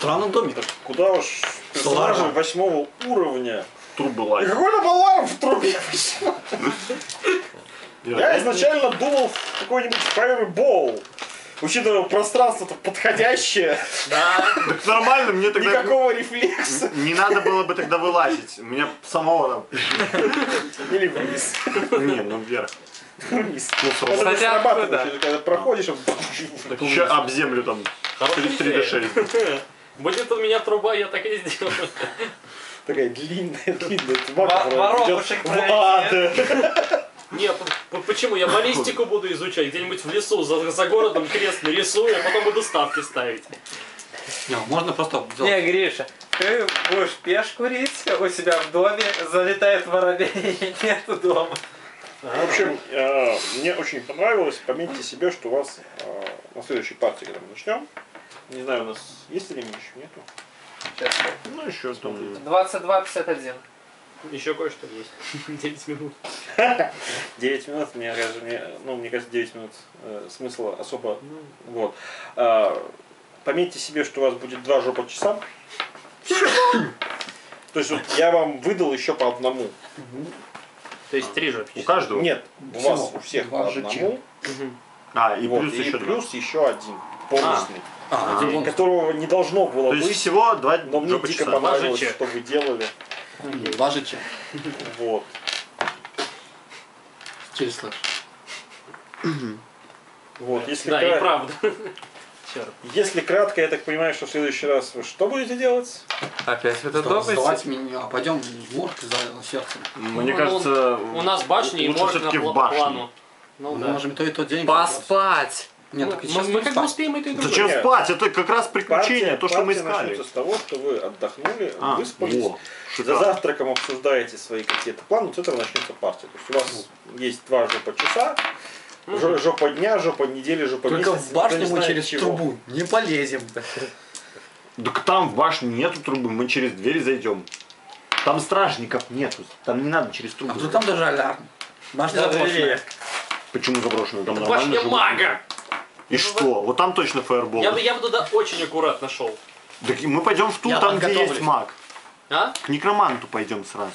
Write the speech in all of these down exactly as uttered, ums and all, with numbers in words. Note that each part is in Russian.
странном доме. Так куда уж персонажи восьмого уровня. Трубы лазят. Какой-то балар в трубе. Я изначально думал в какой-нибудь Fireball. Учитывая пространство-то подходящее. Да. Так нормально, мне тогда... Никакого рефлекса. Не надо было бы тогда вылазить. У меня самого там... Или вниз. Не, ну вверх. Вниз. Ну, это срабатывает, когда проходишь... Так еще об землю там три дэ шесть. Будет у меня труба, я так и сделаю. Такая длинная, длинная. Воробушек проедет. Не, почему? Я баллистику буду изучать, где-нибудь в лесу, за, за городом крест нарисую, а потом буду ставки ставить. Не, можно просто сделать. Не, Гриша, ты будешь пеш курить у себя в доме, залетает воробей и нету дома. В общем, э, мне очень понравилось. Пометьте себе, что у вас э, на следующей партии, когда мы начнем, не знаю, у нас есть время еще, нету? Сейчас. Ну еще там... двадцать два пятьдесят один. Еще кое-что есть. девять минут. девять минут, мне кажется, мне, ну, мне кажется, девять минут э, смысла особо. Вот. Э, пометьте себе, что у вас будет два жопа часа. То есть вот я вам выдал еще по одному. То есть три жопа. У каждого? Нет, у вас у всех по одному. А, и вот, плюс и еще плюс два. еще один. Бонусный. А, а, которого не должно было То быть. есть всего два но мне жопа дико часа. понравилось, что вы делали. Два жича. Вот. Через слэш. Вот, если Да, кра- и правда. Если кратко, я так понимаю, что в следующий раз вы что будете делать? Опять в этот Что, дом сдавать идти? меня, а пойдем в морг за сердцем. Мне Ну, кажется, У нас башни и лучше морг на все-таки в пла- башне. плану. Ну Мы да. можем и то, и то день. Поспать! Нет, Ну, только мы сейчас мы не как бы спать. успеем это и другое. Зачем Нет. спать? Это как раз приключение, то, что мы партия искали. начнется с того, что вы отдохнули, А, выспались, во, за шикарно. завтраком обсуждаете свои какие-то планы, вот с этого начнется партия. То есть у вас есть два жопа часа, жо- жопа дня, жопа недели, жопа Только месяца. в башню никто не мы знает через чего. трубу не полезем. Так там в башне нету трубы, мы через дверь зайдем. Там стражников нету, там не надо через А трубу. вдруг там даже алярм. Башня Даже заброшенная. Почему заброшенную? Там нормально Башня живут. мага! И что? Вот там точно фаербол. Я бы, я бы туда очень аккуратно шел. Так и мы пойдем в ту, Я там где подготовлюсь. есть маг. А? К некроманту пойдем сразу.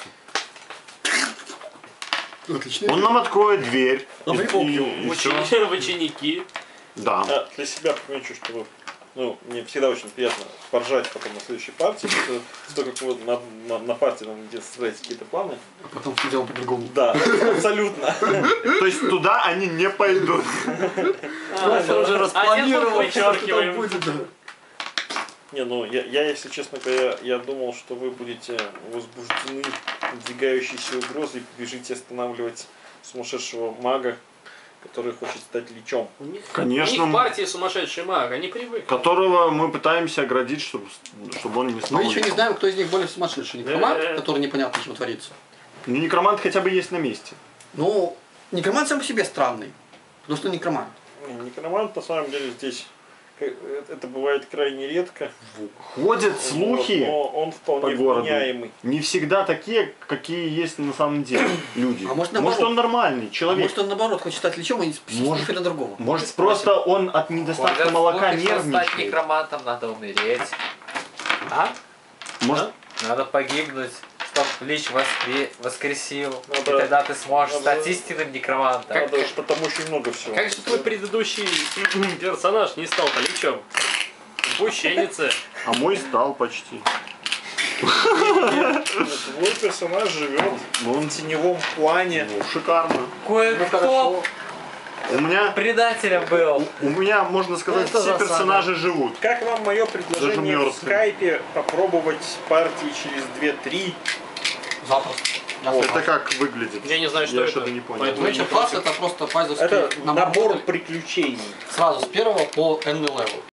Отлично. Он нам откроет дверь. А и- мы и- помним. и всё. Учени- В ученики. Да. А, для себя помечу, что вы, ну, мне всегда очень приятно поржать потом на следующей партии, потому что то, как вы на, на, на партии нам где строите какие-то планы. А потом все делаем по-другому. Да, абсолютно. То есть туда они не пойдут. А, Я уже распланировал, Один что там подчеркиваем. будет. да. Не, ну я, я, если честно говоря, я думал, что вы будете возбуждены надвигающейся угрозой и побежите останавливать сумасшедшего мага, который хочет стать личом. У них, Конечно. у них партии сумасшедший маг, они привыкли. Которого мы пытаемся оградить, чтобы, чтобы он не стал. Мы еще не знаем, кто из них более сумасшедший. Некромант, Э-э. который непонятно, что творится. Ну, некромант хотя бы есть на месте. Ну, некромант сам по себе странный. Потому что некромант. Не, Некромант на самом деле здесь как- это бывает крайне редко. Ходят слухи Вот, но он по вполне городу. вменяемый. Не всегда такие, какие есть на самом деле люди. А может, может наоборот? он нормальный А человек. может, он наоборот хочет стать лечом и Может. на другого. Может, просто он от недостатка Ходят молока слухи, что стать нервничает. некромантом надо умереть. А? Может, Надо погибнуть, чтоб Лич воскре- воскресил. Надо- И тогда ты сможешь надо- стать истинным некромантом. Как- Надо, что там очень много всего. Как же твой предыдущий персонаж не стал личом? Упущенница. а мой стал почти. Твой персонаж живет Ну, он в теневом плане. ну, шикарно. Кое-кто У меня, предателем был. у меня, можно сказать, Это все засада. персонажи живут. Как вам мое Даже предложение в мёртвый. скайпе попробовать партии через две-три? Запросто. Я Вот. Это как выглядит? Я не знаю, что Я это. что-то не понял. Поэтому я не Вечер класс это просто фазовский Это набор набор приключений. сразу с первого по N левел.